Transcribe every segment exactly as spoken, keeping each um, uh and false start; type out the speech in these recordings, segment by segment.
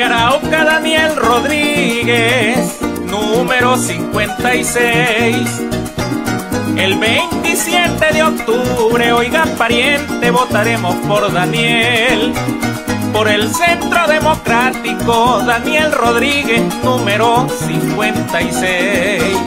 Arauca, Daniel Rodríguez, número cincuenta y seis. El veintisiete de octubre, oiga pariente, votaremos por Daniel. Por el Centro Democrático, Daniel Rodríguez, número cincuenta y seis.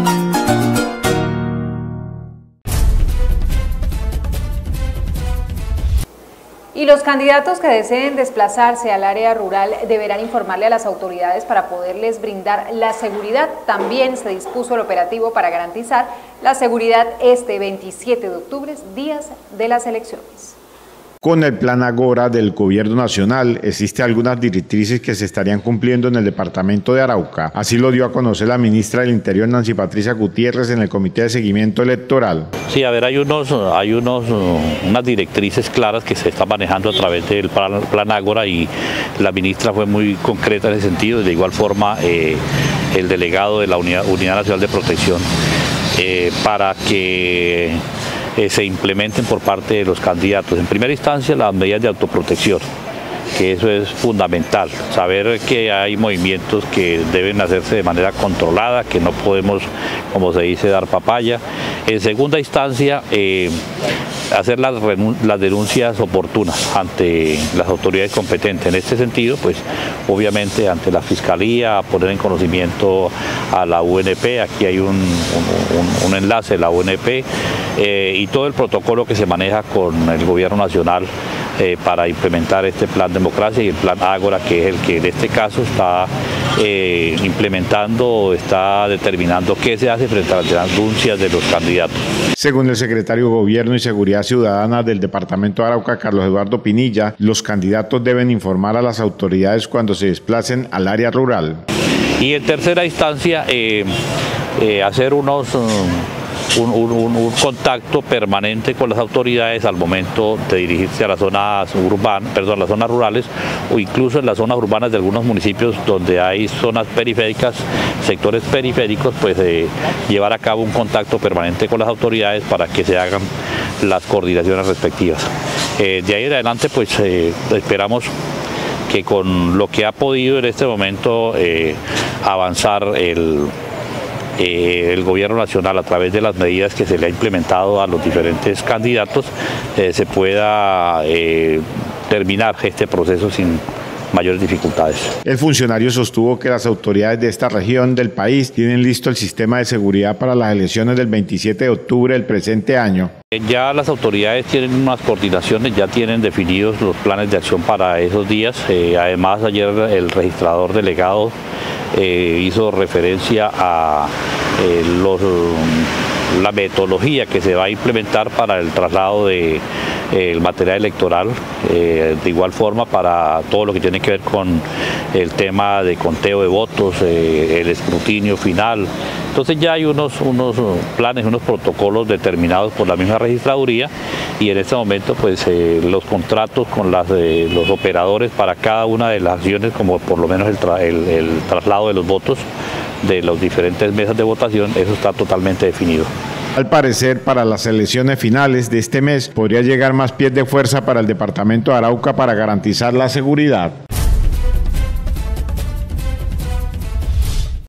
Y los candidatos que deseen desplazarse al área rural deberán informarle a las autoridades para poderles brindar la seguridad. También se dispuso el operativo para garantizar la seguridad este veintisiete de octubre, días de las elecciones. Con el Plan Ágora del Gobierno Nacional, existen algunas directrices que se estarían cumpliendo en el departamento de Arauca. Así lo dio a conocer la ministra del Interior, Nancy Patricia Gutiérrez, en el Comité de Seguimiento Electoral. Sí, a ver, hay, unos, hay unos, unas directrices claras que se están manejando a través del Plan, plan Ágora, y la ministra fue muy concreta en ese sentido. De igual forma, eh, el delegado de la Unidad, Unidad Nacional de Protección, eh, para que Eh, se implementen por parte de los candidatos. En primera instancia, las medidas de autoprotección, que eso es fundamental, saber que hay movimientos que deben hacerse de manera controlada, que no podemos, como se dice, dar papaya. En segunda instancia, eh, hacer las, las denuncias oportunas ante las autoridades competentes. En este sentido, pues obviamente ante la Fiscalía, poner en conocimiento a la U N P, aquí hay un, un, un enlace de la U N P, eh, y todo el protocolo que se maneja con el Gobierno Nacional eh, para implementar este plan Democracia y el plan Ágora, que es el que en este caso está eh, implementando, está determinando qué se hace frente a las denuncias de los candidatos. Según el secretario de Gobierno y Seguridad Ciudadana del Departamento de Arauca, Carlos Eduardo Pinilla, los candidatos deben informar a las autoridades cuando se desplacen al área rural. Y en tercera instancia, eh, eh, hacer unos... Um, Un, un, un contacto permanente con las autoridades al momento de dirigirse a las zonas urbanas, perdón, las zonas rurales, o incluso en las zonas urbanas de algunos municipios donde hay zonas periféricas, sectores periféricos, pues eh, llevar a cabo un contacto permanente con las autoridades para que se hagan las coordinaciones respectivas. Eh, de ahí en adelante, pues eh, esperamos que con lo que ha podido en este momento eh, avanzar el Eh, el Gobierno Nacional a través de las medidas que se le ha implementado a los diferentes candidatos, eh, se pueda eh, terminar este proceso sin mayores dificultades. El funcionario sostuvo que las autoridades de esta región del país tienen listo el sistema de seguridad para las elecciones del veintisiete de octubre del presente año. Ya las autoridades tienen unas coordinaciones, ya tienen definidos los planes de acción para esos días. Eh, además, ayer el registrador delegado eh, hizo referencia a eh, los, la metodología que se va a implementar para el traslado de el material electoral, eh, de igual forma para todo lo que tiene que ver con el tema de conteo de votos, eh, el escrutinio final. Entonces ya hay unos, unos planes, unos protocolos determinados por la misma registraduría, y en este momento pues eh, los contratos con las, eh, los operadores para cada una de las acciones, como por lo menos el, tra el, el traslado de los votos de las diferentes mesas de votación, eso está totalmente definido. Al parecer, para las elecciones finales de este mes podría llegar más pies de fuerza para el departamento de Arauca para garantizar la seguridad.